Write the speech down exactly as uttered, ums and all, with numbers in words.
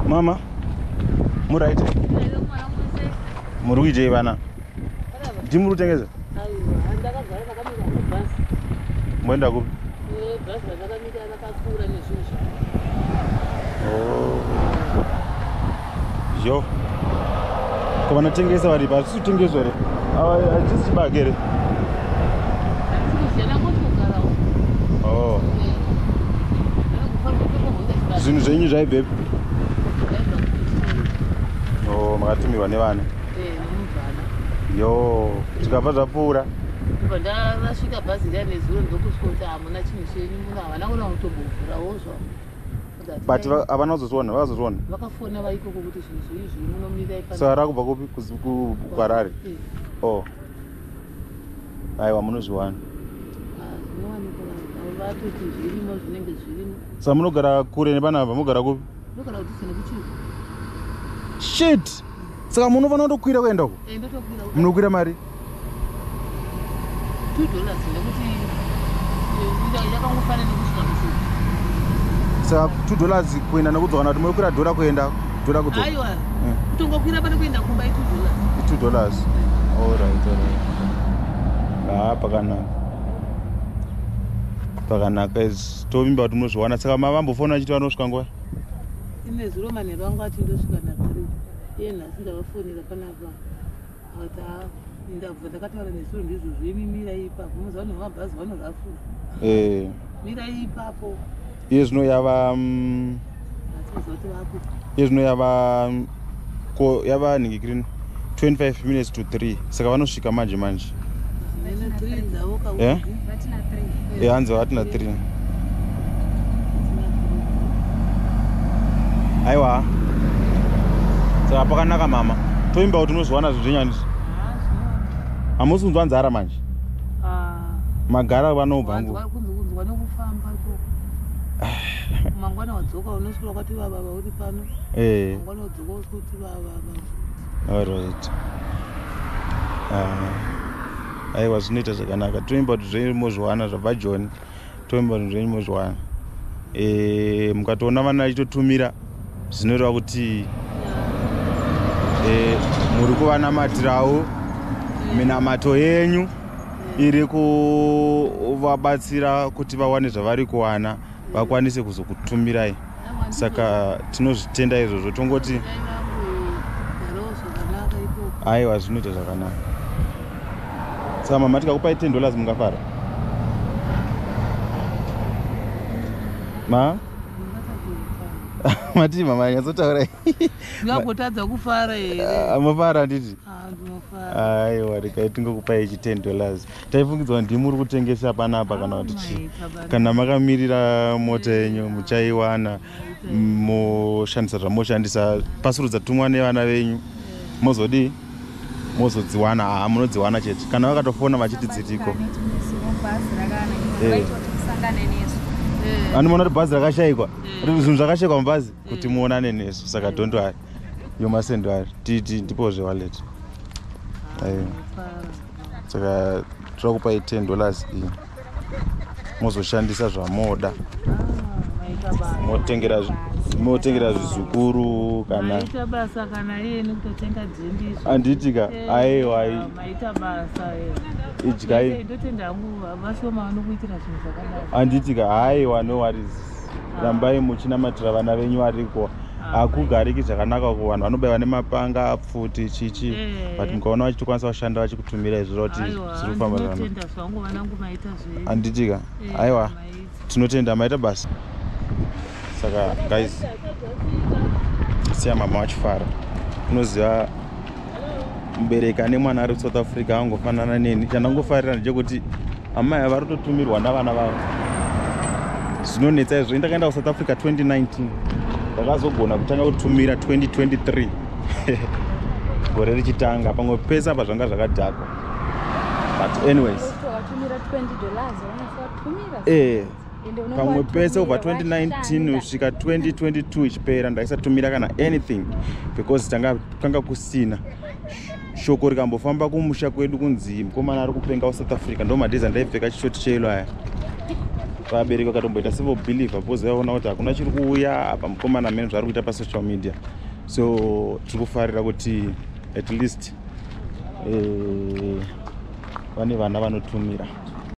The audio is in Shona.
Mama, muraite. Muruite bana. Ndimuru tengeza. Aiwa, ndakagara nakamira kubhasi. Mwenda kupi? Eh, bhasi rakamira rakakura nezvinhu. Oh. Yo. Kama tengesa vari basi sutengeswa re. Awa ajisi bagere. Oh. Zvinhu zvenyu zvaibvepi? Oh, makatumirwa nevana. Eh, nemuvana. Yo, zvikabva zvapfuura. Ndibva ndarasvika bhazi riya nezuro ndokusvika kuti hamuna chinhu chenyu muna havana kuona kutombovhurawo zvavo. But havana kuzozviona, vakazozviona? Vakafona vaikoko kuti zvinhu zvoizvi munomirai pano. Saka rakubva kupi kuGwarare? Oh. Aiwa, munozviwana. Vatoti zvirimo zvinenge zvirimo. Saka munogara kure nepanapa, munogara kupi? Ndogara kuti sene kuchiri. Shit! Saka munofanira kutokwira kuenda uko? Eh, ndotokwira uko. Munokwira mari? two dollars nekuti yakangofanana nekusvika musuku. Saka two dollars kuenda nekudzoka kuti munokwira dhora kuenda dhora kudzoka. Aiwa. Kutongokwira pane kuenda kumba i two dollars. two dollars. All right, all right. Ah, pakanaka. Pakanaka izvi. Tovimba kuti munozviwana. Saka mavambofona achiti vanosvika nguva? Ine zuro manheru angu ati ndosvika na three. Iye nhasi ndavafonera panapa. Ati ha ndabva ndakataura nezuro ndizvo zvemimira ipapo. Munoziva kuti mabhazi vanorafura. Eh. Mira ipapo. Iye zvino yava Iye zvino yava ko yava ningikrini twenty-five minutes to three. Saka vanosvika manje manje. Nene three ndavoka. Eh? Vatina three. Eh, hanzi vatina three. Aiwa. Saka pakanaka mama. Toimba kuti unozviwana zvinhu zvenyani. Hamusi kunzwa nzara manje? Ah. Magara vanobva ngo. Kunzwa nokufamba to. Mangwana wadzoka unosvika kwati baba uri pano. Eh. Mangwana wadzoka kuti baba. All right. Ah. Aiwa zvinoita zvakanaka. Toimba kuti zveimozviwana zvabva John. Toimba kuti zveimozviwana. Eh, mukatoona vana vachitotumira zvinoreva kuti eh muri kuvanamatirawo minamato yenyu iri kuvabatsira kuti vawane zvavari kuwana vakwanise kuzokutumirai. Saka tinozvitenda izvozvo tongoti aiwa zvinoita zvakanaka. Saka mama tikakupai ten dollars mungafara? Ma? Mati mama nyatsotaura. Ndakutadza kufara here. Amafara nditi? Ah, ndinofara. Aiwa rekai tingokupai ten dollars. Taifungidzwa ndimi muri kutengesa panapa kana kuti chi. Kana makamirira mota yenyu muchaiwana moshandisa zvamoshandisa pasurudza tumwa nevana venyu. Mozodi mozodziwana. Ah, munodziwana chete. Kana vakatofona vachiti dzitiko. Anoona kuti bhazi rakashayikwa. Zvinhu zvakashayikwa mubhazi kuti muonane nesu. Saka don't worry. You mustn't worry. Titi ndipozve wallet. Aiwa. Saka tirakupai ten dollars iyi. Mozoshandisa zvamoda. Motengera motengera zvizukuru kana maita basa kana iye nekutotenga dzimbiso. Anditika aiwa maita basa idyai ndotenda hangu vashoma vanokuitira zvinhu zvakanaka. Anditika aiwa no worries. Rambai muchinamatira vana venyu variko. Hakugariki zvakanaka kuvanhu vanobaiwa nemapanga apfuti chichi. But mukaona vachitokwanisa kushanda vachikutumira izvo kuti zviri kufamba zvakanaka. Anditika aiwa tinotenda maita basa. Saka guys, siya mama vachifara. Unoziva mubereki ane mwana ari South Africa angofanana neni. Chandangofarira ndechekuti amai vari kutotumirwa navana vavo. Zvinonetsa izvo. Ndakaenda kuSouth Africa twenty nineteen. Ndakazogona kutanga kutumira twenty twenty-three. Gore richitanga pamwe pesa apa zvanga zvakadhakwa. But anyways. Eh. Pamwe pesa ubva twenty nineteen usvika twenty twenty-two ichipera ndaisatumira kana anything because tanga kanga kusina. Shoko rikambofamba kumusha kwedu kunzi mukomana ari kupenga kuSouth Africa ndo madhezi andaipfeka chishoti chelo aya. vabereki vakatomboita sevobhilivha bcause vaona kuti hakuna chiri kuuya apa mukomana mene zvaari kuita pasocial media. So tiri kufarira kuti at least vane vana vanotumira.